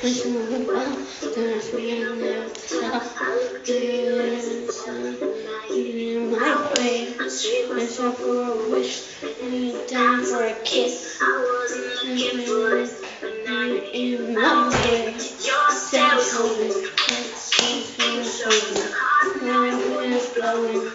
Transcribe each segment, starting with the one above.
Wish you well, there's me on the top. In my way, wish up for a wish, and down for a kiss. In my way, sounds over, wind is blowing,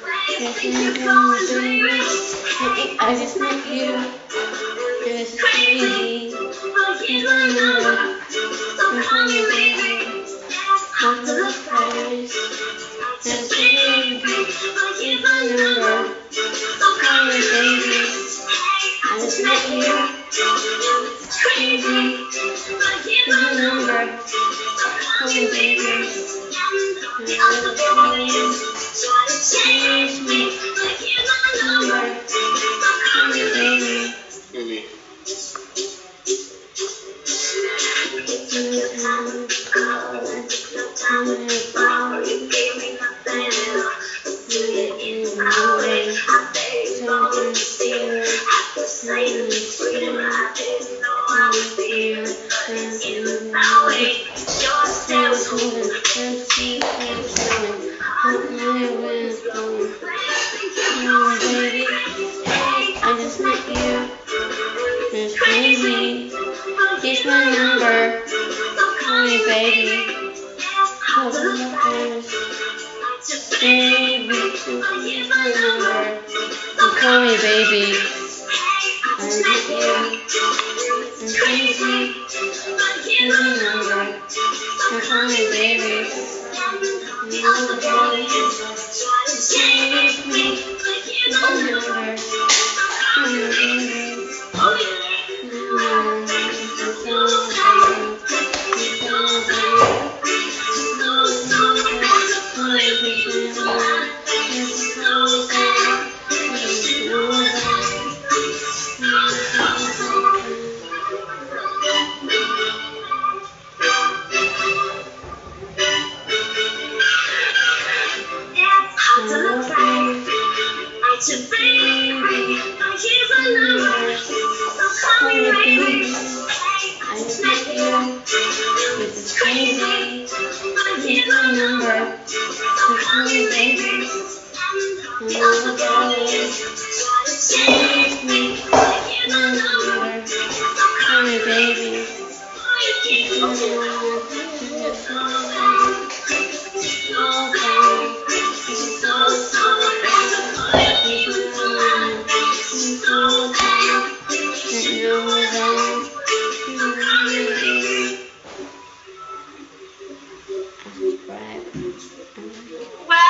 I just met you, this is crazy. Here's my number, here's my baby, come to the place, and baby, here's my number, call me baby, I just met you, crazy, here's my number, call me baby, change me, number, call me baby. I just met you. It's crazy. Here's my number. Call me baby. Hold on the phone. Baby, here's my number. Call me baby. I met you. It's crazy. Here's my number. Call me baby. Change me. My number. Call me baby. I just met you. This is crazy. Here's my number. Call me baby. Change me. My number. Call me baby. Wow.